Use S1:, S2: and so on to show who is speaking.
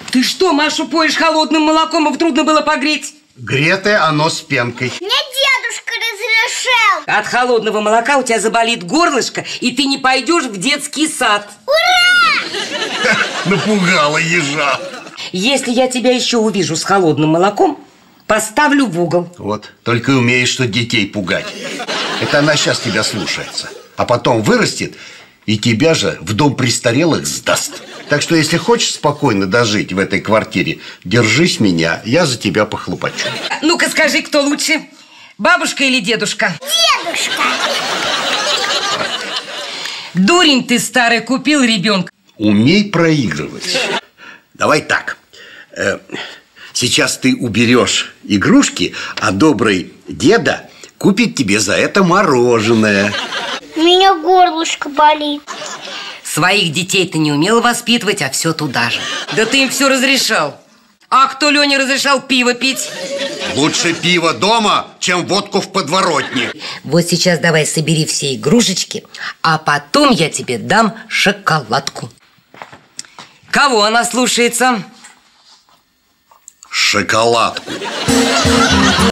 S1: Ты что, Машу поешь холодным молоком, его трудно было погреть?
S2: Гретое оно с пенкой.
S3: Мне дедушка разрешил.
S1: От холодного молока у тебя заболит горлышко, и ты не пойдешь в детский сад.
S3: Ура!
S2: Напугала ежа.
S1: Если я тебя еще увижу с холодным молоком, поставлю в угол.
S2: Вот, только и умеешь, что детей пугать. Это она сейчас тебя слушается. А потом вырастет и тебя же в дом престарелых сдаст. Так что, если хочешь спокойно дожить в этой квартире, держись меня, я за тебя похлопочу.
S1: Ну-ка скажи, кто лучше, бабушка или дедушка?
S3: Дедушка.
S1: Дурень ты старый, купил ребенка.
S2: Умей проигрывать. Давай так. Сейчас ты уберешь игрушки, а добрый деда купит тебе за это мороженое.
S3: У меня горлышко болит.
S1: Своих детей ты не умел воспитывать, а все туда же. Да ты им все разрешал. А кто Лене разрешал пиво пить?
S2: Лучше пиво дома, чем водку в подворотне.
S1: Вот сейчас давай собери все игрушечки, а потом я тебе дам шоколадку. Кого она слушается?
S2: Шоколадку.